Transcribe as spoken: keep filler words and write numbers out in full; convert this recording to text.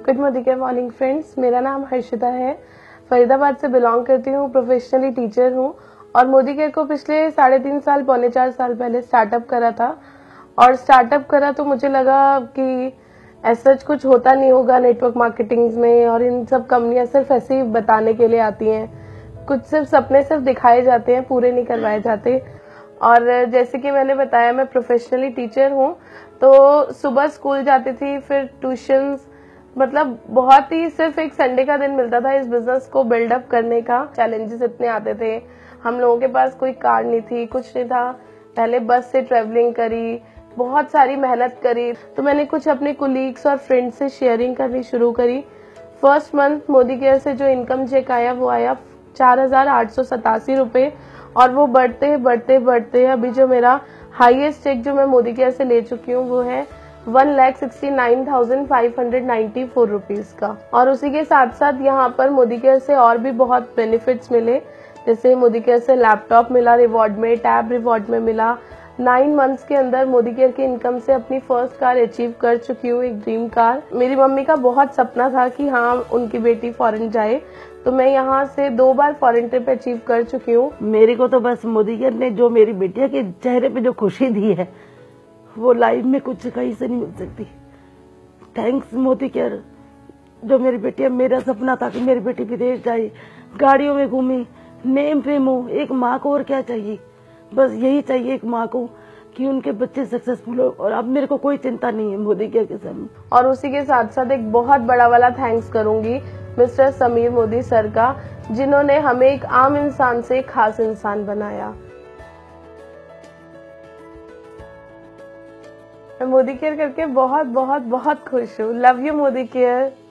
Good Modi care morning friends, मेरा नाम हर्षिता है। फरीदाबाद से बिलोंग करती हूँ, प्रोफेशनली टीचर हूँ और मोदी केयर को पिछले साढ़े तीन साल पौने चार साल पहले स्टार्टअप करा था। और स्टार्टअप करा तो मुझे लगा कि ऐसा कुछ होता नहीं होगा नेटवर्क मार्केटिंग में, और इन सब कंपनियां सिर्फ ऐसे ही बताने के लिए आती हैं, कुछ सिर्फ सपने सिर्फ दिखाए जाते हैं, पूरे नहीं करवाए जाते। और जैसे कि मैंने बताया, मैं प्रोफेशनली टीचर हूँ, तो सुबह स्कूल जाती थी, फिर ट्यूशंस, मतलब बहुत ही सिर्फ एक संडे का दिन मिलता था इस बिजनेस को बिल्डअप करने का। चैलेंजेस इतने आते थे, हम लोगों के पास कोई कार नहीं थी, कुछ नहीं था। पहले बस से ट्रेवलिंग करी, बहुत सारी मेहनत करी, तो मैंने कुछ अपने कोलीग्स और फ्रेंड्स से शेयरिंग करनी शुरू करी। फर्स्ट मंथ मोदी केयर से जो इनकम चेक आया वो आया चार हजार आठ सौ सतासी रुपए, और वो बढ़ते बढ़ते बढ़ते अभी जो मेरा हाईएस्ट चेक जो मैं मोदी केयर से ले चुकी हूँ वो है one lakh sixty nine thousand five hundred ninety four rupees का। और उसी के साथ साथ यहाँ पर मोदी केयर से और भी बहुत बेनिफिट्स मिले, जैसे मोदी केयर से लैपटॉप मिला रिवॉर्ड में, टैब रिवॉर्ड में मिला। नाइन मंथ्स के अंदर मोदी केयर की इनकम से अपनी फर्स्ट कार अचीव कर चुकी हूँ, एक ड्रीम कार। मेरी मम्मी का बहुत सपना था कि हाँ उनकी बेटी फॉरेन जाए, तो मैं यहाँ से दो बार फॉरेन ट्रिप अचीव कर चुकी हूँ। मेरे को तो बस मोदी केयर ने जो मेरी बेटिया के चेहरे पे जो खुशी दी है वो लाइफ में कुछ कहीं से नहीं मिल सकती। Thanks Modi care. जो मेरी बेटिया, मेरा सपना था कि मेरी बेटी विदेश जाए, गाड़ियों में घूमे, नेम फेम हो। एक माँ को और क्या चाहिए, बस यही चाहिए एक माँ को कि उनके बच्चे सक्सेसफुल हो। और अब मेरे को कोई चिंता नहीं है मोदी केयर के सामने। और उसी के साथ साथ एक बहुत बड़ा वाला थैंक्स करूंगी मिस्टर समीर मोदी सर का, जिन्होंने हमें एक आम इंसान से एक खास इंसान बनाया। मैं मोदी केयर करके बहुत बहुत बहुत खुश हूँ। Love you Modi care.